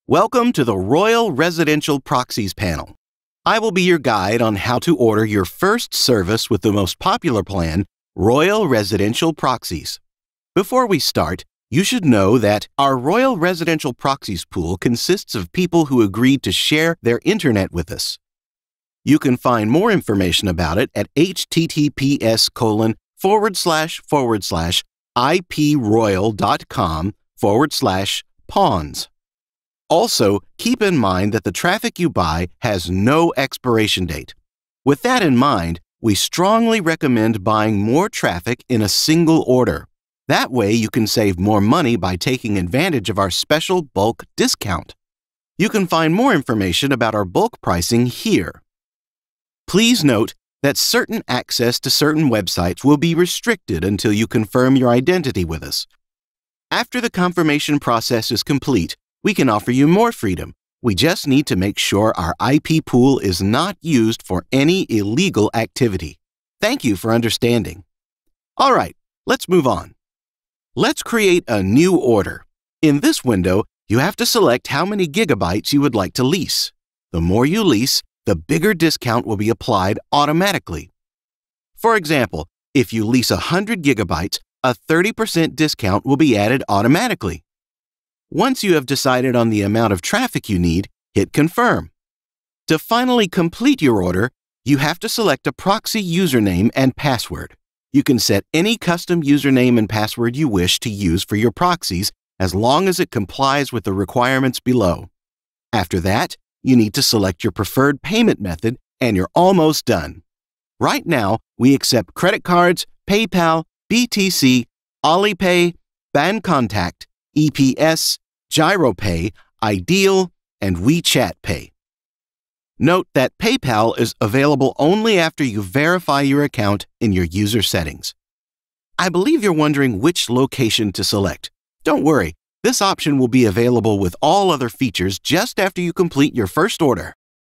Welcome to the Royal Residential Proxies panel. I will be your guide on how to order your first service with the most popular plan, Royal Residential Proxies. Before we start, you should know that our Royal Residential Proxies pool consists of people who agreed to share their internet with us. You can find more information about it at https://iproyal.com/pawns. Also, keep in mind that the traffic you buy has no expiration date. With that in mind, we strongly recommend buying more traffic in a single order. That way, you can save more money by taking advantage of our special bulk discount. You can find more information about our bulk pricing here. Please note that certain access to certain websites will be restricted until you confirm your identity with us. After the confirmation process is complete, we can offer you more freedom. We just need to make sure our IP pool is not used for any illegal activity. Thank you for understanding. All right, let's move on. Let's create a new order. In this window, you have to select how many gigabytes you would like to lease. The more you lease, the bigger discount will be applied automatically. For example, if you lease 100 gigabytes, a 30% discount will be added automatically. Once you have decided on the amount of traffic you need, hit Confirm. To finally complete your order, you have to select a proxy username and password. You can set any custom username and password you wish to use for your proxies as long as it complies with the requirements below. After that, you need to select your preferred payment method and you're almost done. Right now, we accept credit cards, PayPal, BTC, Alipay, Bancontact, EPS, GiroPay, Ideal, and WeChat Pay. Note that PayPal is available only after you verify your account in your user settings. I believe you're wondering which location to select. Don't worry, this option will be available with all other features just after you complete your first order.